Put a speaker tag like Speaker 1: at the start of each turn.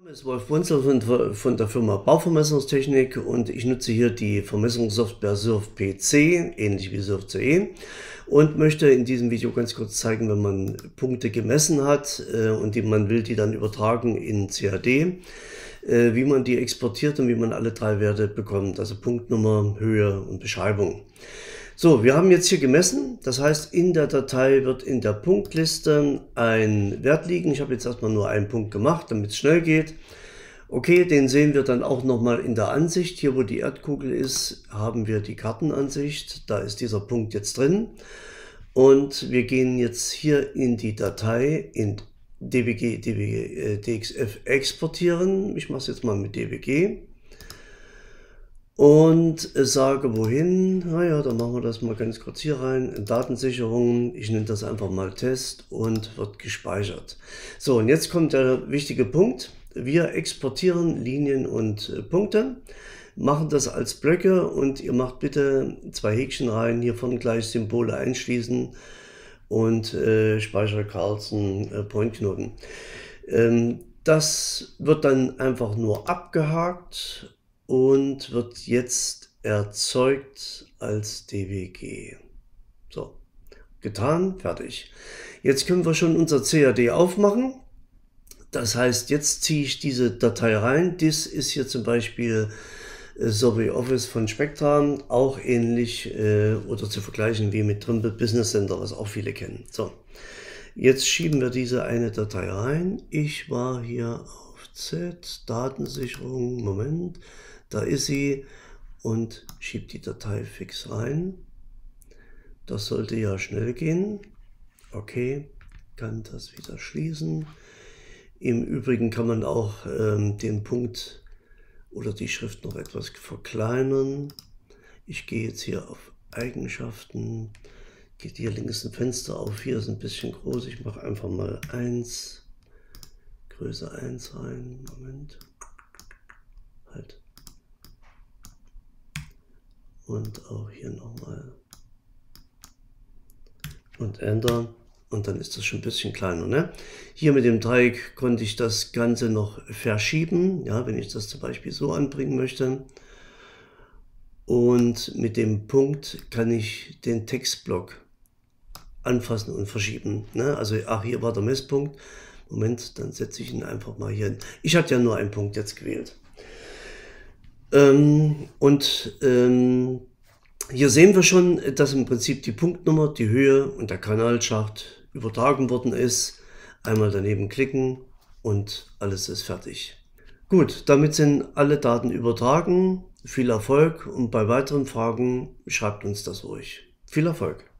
Speaker 1: Mein Name ist Wolf Brunzel von der Firma Bauvermessungstechnik und ich nutze hier die Vermessungssoftware SURF-PC, ähnlich wie SURF-CE, und möchte in diesem Video ganz kurz zeigen, wenn man Punkte gemessen hat und man will die dann übertragen in CAD, wie man die exportiert und wie man alle drei Werte bekommt, also Punktnummer, Höhe und Beschreibung. So, wir haben jetzt hier gemessen, das heißt, in der Datei wird in der Punktliste ein Wert liegen. Ich habe jetzt erstmal nur einen Punkt gemacht, damit es schnell geht. Okay, den sehen wir dann auch nochmal in der Ansicht. Hier, wo die Erdkugel ist, haben wir die Kartenansicht. Da ist dieser Punkt jetzt drin. Und wir gehen jetzt hier in die Datei in DXF exportieren. Ich mache es jetzt mal mit DWG. Und sage wohin, naja, dann machen wir das mal ganz kurz hier rein, in Datensicherung, ich nenne das einfach mal Test und wird gespeichert. So, und jetzt kommt der wichtige Punkt, wir exportieren Linien und Punkte, machen das als Blöcke und ihr macht bitte 2 Häkchen rein, hier vorne gleich Symbole einschließen und Speicher Carlson Pointknoten. Das wird dann einfach nur abgehakt und wird jetzt erzeugt als DWG. So, getan, fertig. Jetzt können wir schon unser CAD aufmachen. Das heißt, jetzt ziehe ich diese Datei rein. Dies ist hier zum Beispiel Survey Office von Spectra, auch ähnlich oder zu vergleichen wie mit Trimble Business Center, was auch viele kennen. So, jetzt schieben wir diese eine Datei rein. Ich war hier auf Z, Datensicherung, Moment. Da ist sie und schiebt die Datei fix rein. Das sollte ja schnell gehen. Okay, kann das wieder schließen. Im Übrigen kann man auch den Punkt oder die Schrift noch etwas verkleinern. Ich gehe jetzt hier auf Eigenschaften. Geht hier links ein Fenster auf. Hier ist ein bisschen groß. Ich mache einfach mal 1, Größe 1 rein. Moment. Halt. Und auch hier nochmal und Enter und dann ist das schon ein bisschen kleiner, ne? Hier mit dem Dreieck konnte ich das Ganze noch verschieben, ja, wenn ich das zum Beispiel so anbringen möchte. Und mit dem Punkt kann ich den Textblock anfassen und verschieben, ne? Also, ach, hier war der Messpunkt. Moment, dann setze ich ihn einfach mal hier hin. Ich hatte ja nur einen Punkt jetzt gewählt. Hier sehen wir schon, dass im Prinzip die Punktnummer, die Höhe und der Kanalschacht übertragen worden ist. Einmal daneben klicken und alles ist fertig. Gut, damit sind alle Daten übertragen. Viel Erfolg und bei weiteren Fragen schreibt uns das ruhig. Viel Erfolg!